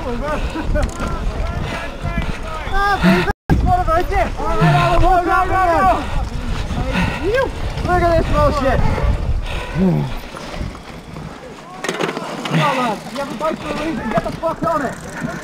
Look at this bullshit. Come on, lads. You have a bike for a reason. Get the fuck on it.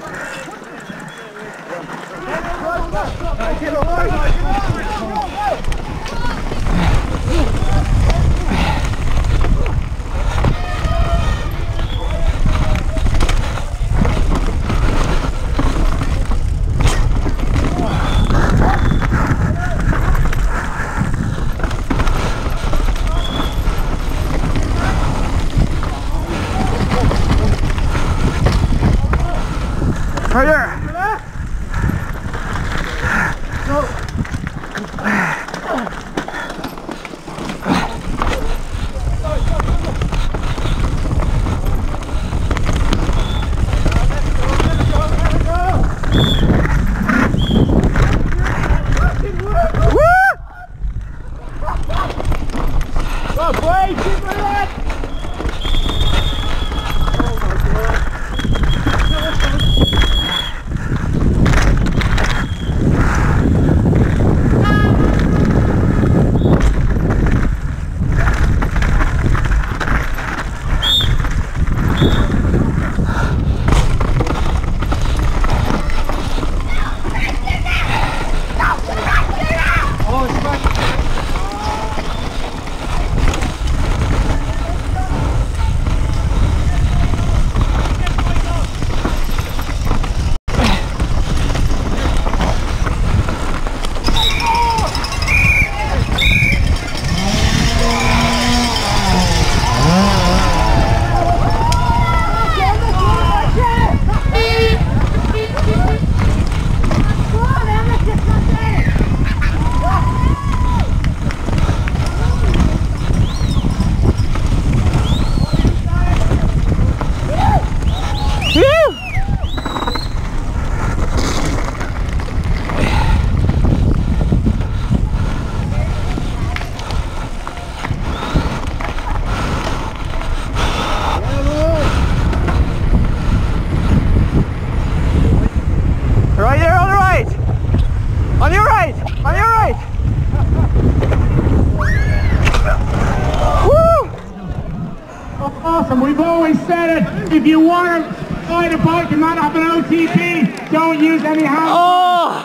Right there. Go. Right there on the right! On your right! On your right! Woo! Awesome, we've always said it. If you want to ride a bike and not have an OTP, don't use any hands. Oh!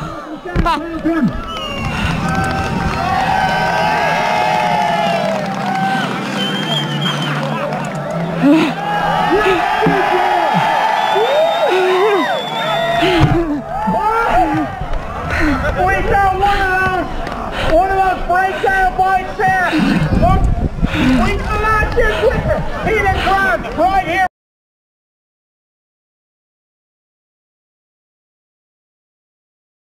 We got one of those breakdown bikes here. Look, we got this with the heated ground right here.